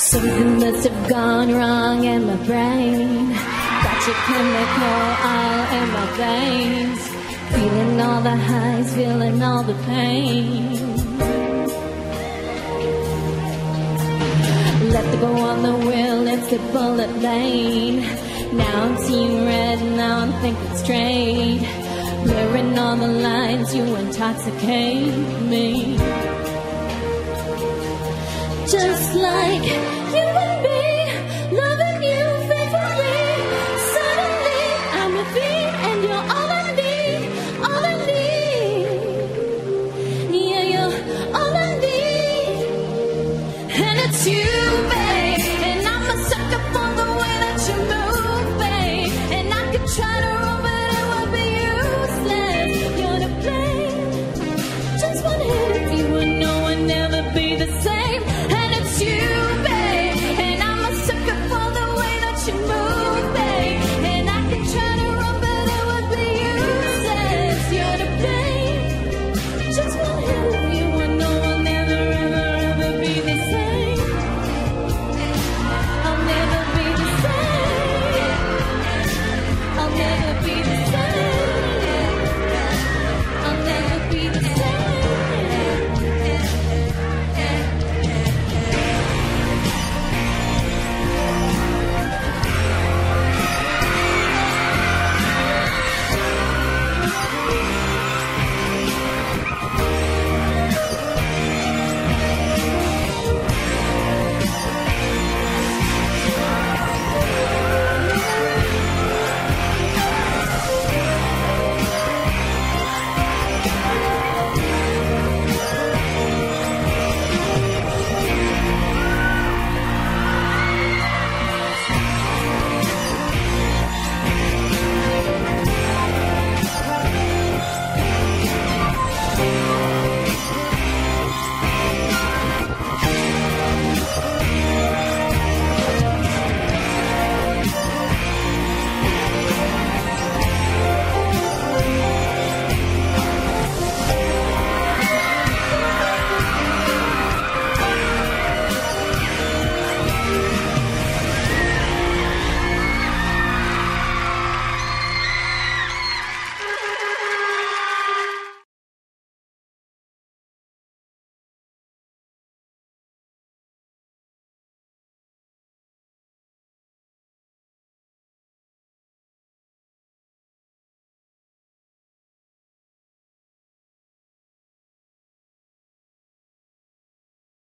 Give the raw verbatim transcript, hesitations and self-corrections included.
Something must have gone wrong in my brain. Got your chemical all in my veins. Feeling all the highs, feeling all the pain. Let the go on the wheel, it's the bullet lane. Now I'm seeing red, now I'm thinking straight. Blurring all the lines, you intoxicate me. Just like you and me, loving you faithfully. Suddenly I'm your feet and you're all I need, all I need. Yeah, you're all I need. And it's you, baby.